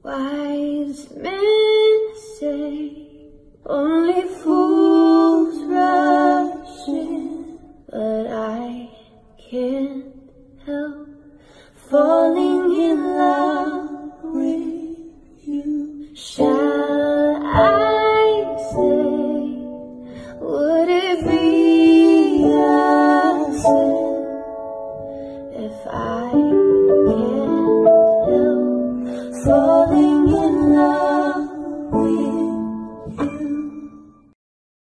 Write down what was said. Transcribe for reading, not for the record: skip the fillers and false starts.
Wise men say only fools rush in, but I